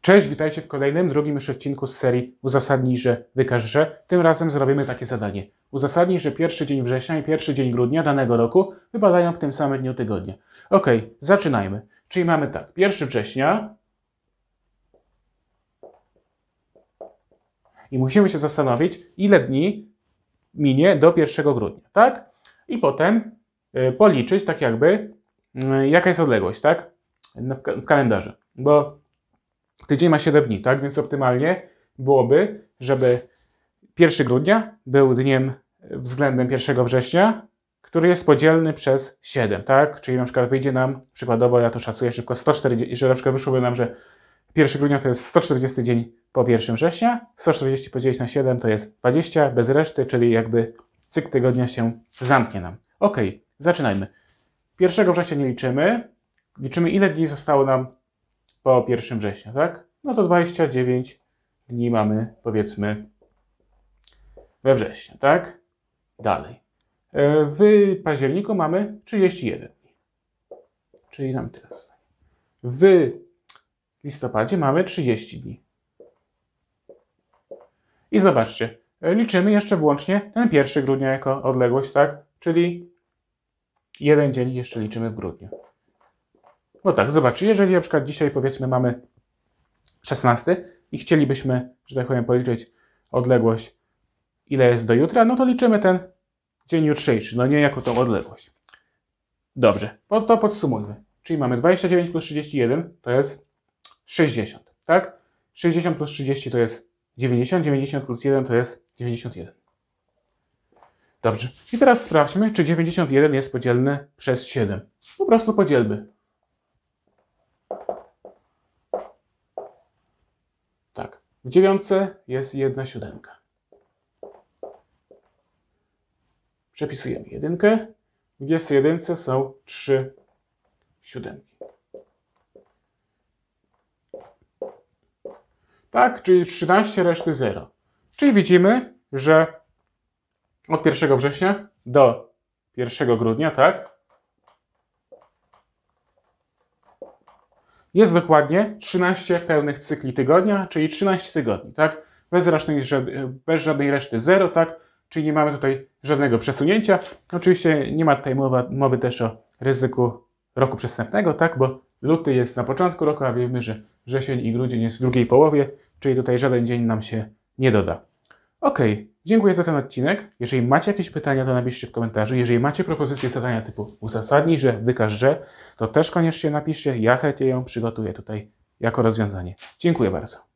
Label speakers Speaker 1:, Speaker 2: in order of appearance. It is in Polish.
Speaker 1: Cześć, witajcie w kolejnym, drugim już odcinku z serii Uzasadnij, że wykaż, że. Tym razem zrobimy takie zadanie. Uzasadnij, że pierwszy dzień września i pierwszy dzień grudnia danego roku wypadają w tym samym dniu tygodnia. Ok, zaczynajmy. Czyli mamy tak, 1 września i musimy się zastanowić, ile dni minie do 1 grudnia, tak? I potem policzyć tak jakby, jaka jest odległość, tak? W kalendarzu, bo tydzień ma 7 dni, tak? Więc optymalnie byłoby, żeby 1 grudnia był dniem względem 1 września, który jest podzielny przez 7, tak? Czyli na przykład wyjdzie nam, przykładowo ja to szacuję szybko, 140, że na przykład wyszłoby nam, że 1 grudnia to jest 140 dzień po 1 września, 140 podzielić na 7 to jest 20 bez reszty, czyli jakby cykl tygodnia się zamknie nam. Ok, zaczynajmy. 1 września nie liczymy, liczymy ile dni zostało nam po 1 września, tak? No to 29 dni mamy, powiedzmy, we wrześniu, tak? Dalej. W październiku mamy 31 dni. Czyli nam tyle zostaje. W listopadzie mamy 30 dni. I zobaczcie, liczymy jeszcze wyłącznie ten 1 grudnia jako odległość, tak? Czyli jeden dzień jeszcze liczymy w grudniu. No tak, zobaczcie, jeżeli na przykład dzisiaj powiedzmy mamy 16 i chcielibyśmy, że tak powiem, policzyć odległość, ile jest do jutra, no to liczymy ten dzień jutrzejszy, no nie jako tą odległość. Dobrze, to podsumujmy. Czyli mamy 29 plus 31 to jest 60, tak? 60 plus 30 to jest 90, 90 plus 1 to jest 91. Dobrze, i teraz sprawdźmy, czy 91 jest podzielny przez 7. Po prostu podzielmy. Tak, w 9 jest 1/7. Przepisujemy 1. W 21 są 3/7. Tak, czyli 13 reszty 0. Czyli widzimy, że od 1 września do 1 grudnia, tak, jest dokładnie 13 pełnych cykli tygodnia, czyli 13 tygodni, tak? Bez żadnej reszty 0, tak? Czyli nie mamy tutaj żadnego przesunięcia. Oczywiście nie ma tutaj mowy też o ryzyku roku przestępnego, tak? Bo luty jest na początku roku, a wiemy, że wrzesień i grudzień jest w drugiej połowie, czyli tutaj żaden dzień nam się nie doda. Ok, dziękuję za ten odcinek. Jeżeli macie jakieś pytania, to napiszcie w komentarzu. Jeżeli macie propozycje zadania typu uzasadnij, że wykaż, że, to też koniecznie napiszcie. Ja chętnie ją przygotuję tutaj jako rozwiązanie. Dziękuję bardzo.